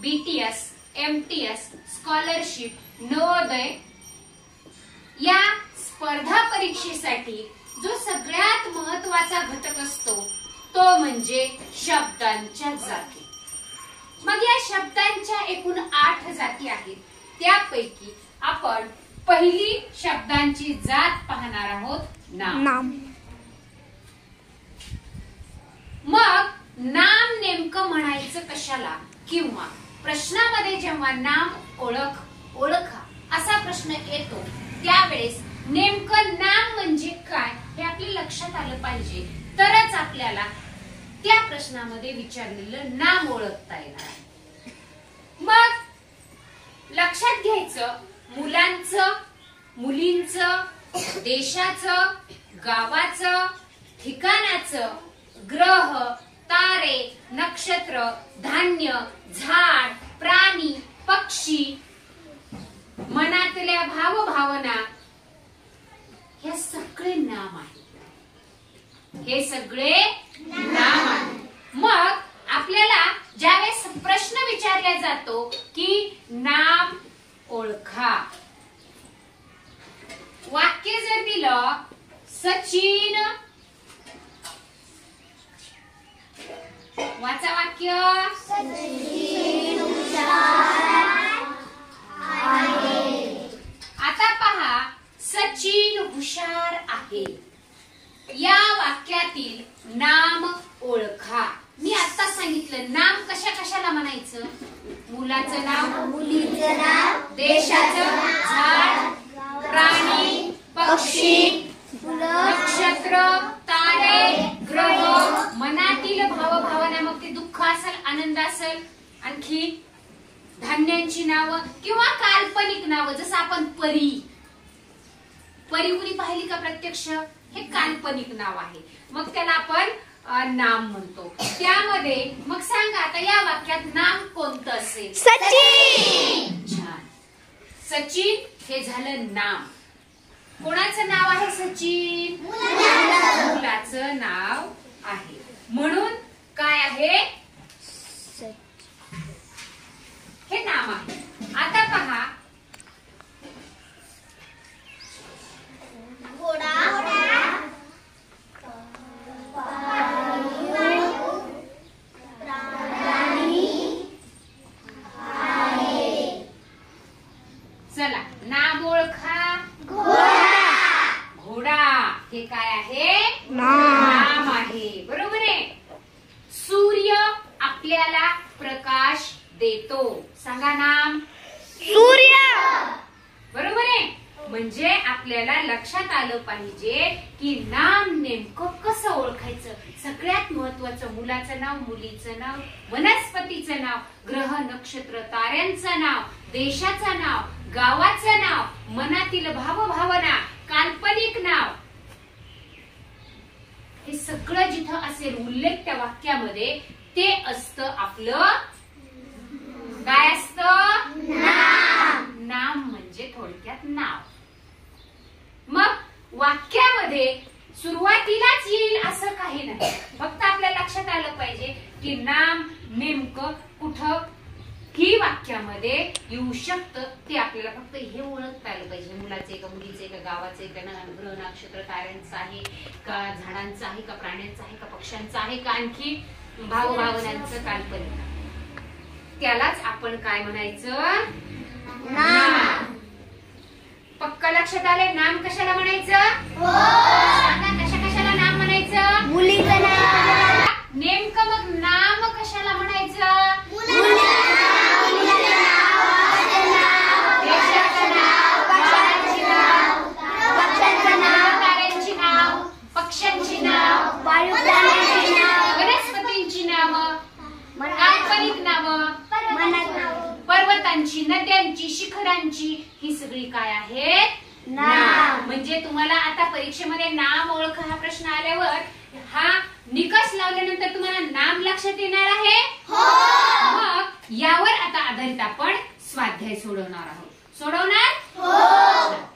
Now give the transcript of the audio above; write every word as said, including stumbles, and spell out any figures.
BTS, MTS, scholarship, Navodaya या स्पर्धा परीक्षेसाठी जो सगळ्यात महत्वाचा घटक असतो तो म्हणजे शब्दांच्या जाती। मग या शब्दांच्या एकूण आठ जाती आहेत, त्यापैकी आपण पहिली शब्दांची जात पाहणार आहोत, नाम। मग नाम नेमकं म्हणायचं कशाला, किंवा प्रश्नामध्ये जेव्हा नाम ओळख ओळखा असा प्रश्न येतो त्यावेळेस नेमकं नाम म्हणजे काय हे आपल्या लक्षात आलं पाहिजे, तरच आपल्याला त्या प्रश्नामध्ये विचारलेलं नाम ओळखता येणार। मग लक्षात घ्यायचं, मुलांचं, मुलींचं, देशाचं, गावाचं, ठिकाणाचं, ग्रह, तारे, नक्षत्र, धान्य, झाड, प्राणी, पक्षी, मनातल्या भावभावना हे सगळे नाम आहेत। हे सगळे नाम आहेत। मग आपल्याला ज्यावेळेस प्रश्न विचारला जातो की नाम ओळखा, वाक्य जर दिलं सचिन, वाचा वाक्य, सचिन हुशार आहे। आता पहा, सचिन हुशार आहे या वाक्यातील नाम ओळखा। मी आता सांगितलं नाम कशा कशाला म्हणायचं, मुलाचं नाव, मुलीचं नाव, देशाचं, झाड, प्राणी, पक्षी, नक्षत्र, तारे, ग्रह, मनातील भावभावना, मग ते दुःख असेल, आनंद असेल, आणखी धान्यांची नावं किंवा काल्पनिक नावं, जसं आपण परी, परी कुणी पाहिली का प्रत्यक्ष, हे काल्पनिक नाव आहे, मग त्याला आपण नाम म्हणतो। त्यामध्ये मग सांगा आता या वाक्यात नाम कोणतं असेल, सचिन। छान, सचिन हे झालं नाम। कोणाचं नाव आहे सचिन, मुलाचं नाव आहे, म्हणून काय आहे, हे नाम आहे। आता पहा, घोडा, चला नाम ओळखा, घोडा, घोडा हे काय आहे, नाम आहे, बरोबर आहे। सूर्य आपल्याला प्रकाश देतो, सांगा नाम, सूर्य, बरोबर आहे। म्हणजे आपल्याला लक्षात आलं पाहिजे की नाम नेमकं कसं ओळखायचं। सगळ्यात महत्वाचं मुलाचं नाव, मुलीचं नाव, वनस्पतीचं नाव, ग्रह, नक्षत्र, ताऱ्यांचं नाव, देशाचं नाव, गावाचं नाव, मनातील भावभावना, काल्पनिक नाव, हे सगळं जिथं असेल उल्लेख त्या वाक्यामध्ये ते असतं आपलं काय असतं, नाम। नाम म्हणजे थोडक्यात नाव। मग वाक्यामध्ये सुरुवातीलाच येईल असं काही नाही, फक्त आपल्या लक्षात आलं पाहिजे की नाम नेमकं कुठं ही वाक्यामध्ये येऊ शकतं, ते आपल्याला फक्त हे ओळखता आलं पाहिजे। मुलाचे का, मुलीचे का, गावाचे का, ग्रह, नक्षत्र, ताऱ्यांचं आहे का, झाडांचं आहे का, प्राण्यांचं आहे का, पक्ष्यांचं आहे का, आणखी भावभावनांचं, काल्पनिक, त्यालाच आपण काय म्हणायचं, नाम। पक्का लक्षात आले नाम कशाला म्हणायचं, सांगा कशा कशाला नाम म्हणायचं, मुलीचं नाव, नेमकं मग नाम कशाला म्हणायचं, मुलीचं नाव, मुलीचं नाव, देशाचं नाव, झाडांची नाव, पक्ष्याचं नाव, ताऱ्यांची नाव, पक्ष्यांची नाव, वायू प्राण्यांची नाव, वनस्पतींची नावं, काल्पनिक नावं, पर्वतांची, नद्यांची, शिखरांची, ही सगळी काय आहेत, नाम। म्हणजे तुम्हाला आता परीक्षेमध्ये नाम ओळख हा प्रश्न आल्यावर हा निकष लावल्यानंतर तुम्हाला नाम लक्षात येणार आहे, मग यावर आता आधारित आपण स्वाध्याय सोडवणार आहोत, सोडवणार,